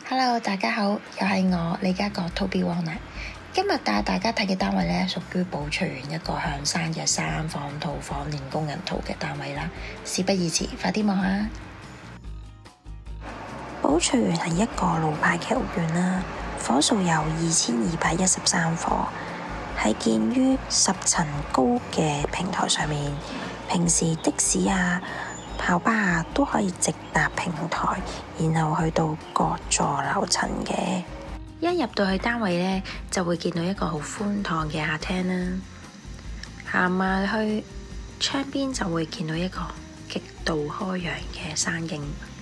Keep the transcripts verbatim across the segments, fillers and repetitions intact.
Hello， 大家好，又係我李家國 Toby Wong。今日帶大家睇嘅單位咧，屬於寶翠園一個向山嘅三房套房連工人圖嘅單位啦。事不宜遲，快啲望下。寶翠園係一個老牌嘅屋苑啦，伙數有二千二百一十三伙，係建於十層高嘅平台上面。平時的士啊、校巴啊都可以直達平台，然後去到各座樓層嘅。一入到去單位呢，就會見到一個好寬敞嘅客廳啦。行埋去窗邊就會見到一個極度開揚嘅山景。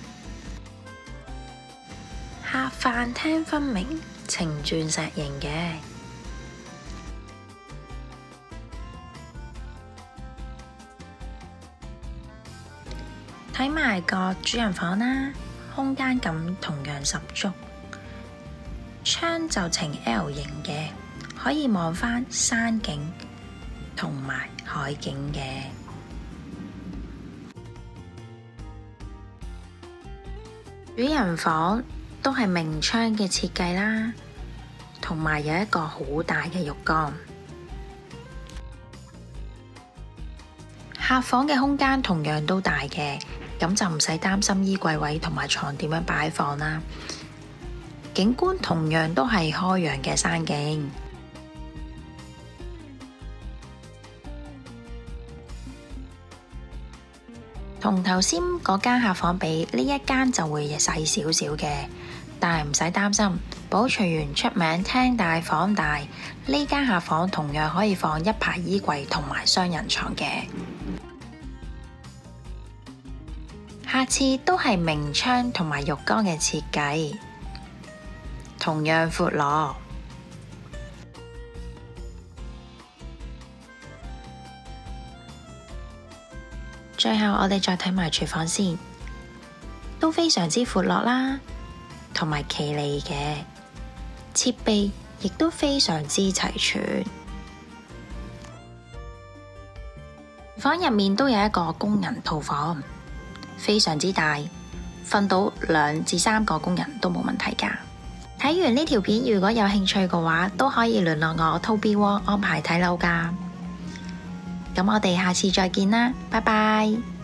客飯廳分明，呈鑽石形嘅。睇埋個主人房啦，空間感同樣十足。窗就呈 L 型嘅，可以望返山景同埋海景嘅。主人房都係明窗嘅設計啦，同埋有一個好大嘅浴缸。客房嘅空間同樣都大嘅，咁就唔使擔心衣櫃位同埋床點樣擺放啦。景觀同樣都係開揚嘅山景，同頭先嗰間客房比，呢一間就會細少少嘅，但係唔使擔心，寶翠園出名廳大房大，呢間客房同樣可以放一排衣櫃同埋雙人床嘅。下次都係明窗同埋浴缸嘅設計，同樣闊落。最後我哋再睇埋廚房先，都非常之闊落啦，同埋企理嘅設備亦都非常之齊全。房入面都有一個工人套房，非常之大，瞓到兩至三個工人都冇問題㗎。睇完呢條片，如果有興趣嘅話，都可以聯絡我 Toby Wong 安排睇樓㗎。咁我哋下次再見啦，拜拜。